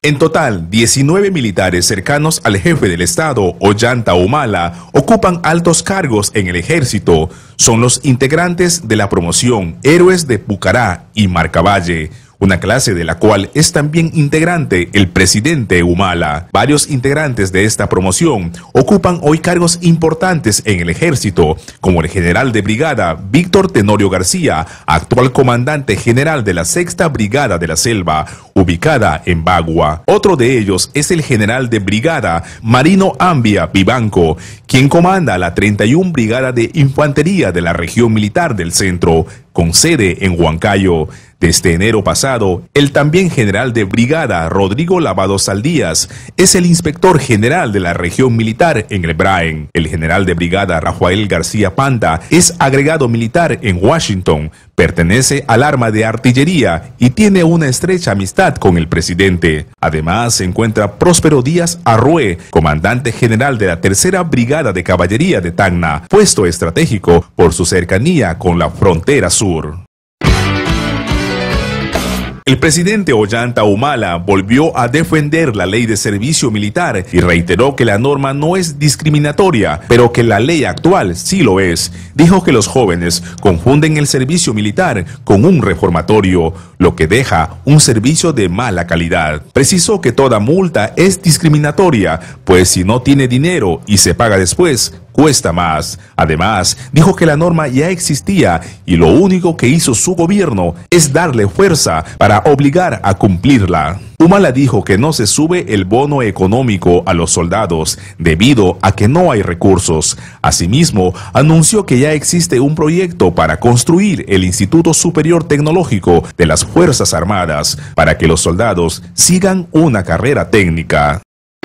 En total, 19 militares cercanos al jefe del Estado, Ollanta Humala, ocupan altos cargos en el ejército. Son los integrantes de la promoción Héroes de Pucará y Marcavalle, una clase de la cual es también integrante el presidente Humala. Varios integrantes de esta promoción ocupan hoy cargos importantes en el ejército, como el general de brigada Víctor Tenorio García, actual comandante general de la 6ª Brigada de la Selva, ubicada en Bagua. Otro de ellos es el general de brigada Marino Ambia Vivanco, quien comanda la 31 Brigada de Infantería de la Región Militar del Centro, con sede en Huancayo. Desde enero pasado, el también general de brigada Rodrigo Lavado Saldías es el inspector general de la región militar en el Braen. El general de brigada Rafael García Panda es agregado militar en Washington, pertenece al arma de artillería y tiene una estrecha amistad con el presidente. Además, se encuentra Próspero Díaz Arrué, comandante general de la 3ª Brigada de Caballería de Tacna, puesto estratégico por su cercanía con la frontera sur. El presidente Ollanta Humala volvió a defender la ley de servicio militar y reiteró que la norma no es discriminatoria, pero que la ley actual sí lo es. Dijo que los jóvenes confunden el servicio militar con un reformatorio, lo que deja un servicio de mala calidad. Precisó que toda multa es discriminatoria, pues si no tiene dinero y se paga después, cuesta más. Además, dijo que la norma ya existía y lo único que hizo su gobierno es darle fuerza para obligar a cumplirla. Humala dijo que no se sube el bono económico a los soldados debido a que no hay recursos. Asimismo, anunció que ya existe un proyecto para construir el Instituto Superior Tecnológico de las Fuerzas Armadas para que los soldados sigan una carrera técnica.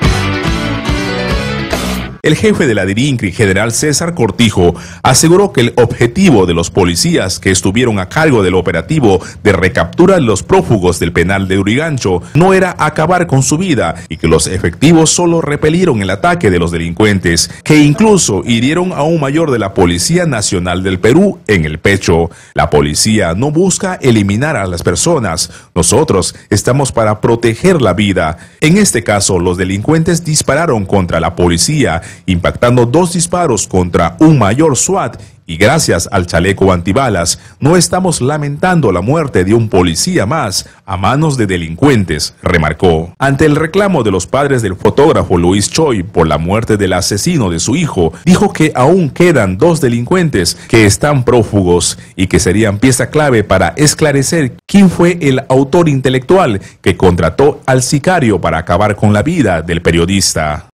El jefe de la DIRINCRI, general César Cortijo, aseguró que el objetivo de los policías que estuvieron a cargo del operativo de recaptura de los prófugos del penal de Urigancho no era acabar con su vida y que los efectivos solo repelieron el ataque de los delincuentes, que incluso hirieron a un mayor de la Policía Nacional del Perú en el pecho. La policía no busca eliminar a las personas, nosotros estamos para proteger la vida. En este caso, los delincuentes dispararon contra la policía, impactando 2 disparos contra un mayor SWAT, y gracias al chaleco antibalas no estamos lamentando la muerte de un policía más a manos de delincuentes, remarcó. Ante el reclamo de los padres del fotógrafo Luis Choi por la muerte del asesino de su hijo, dijo que aún quedan 2 delincuentes que están prófugos y que serían pieza clave para esclarecer quién fue el autor intelectual que contrató al sicario para acabar con la vida del periodista.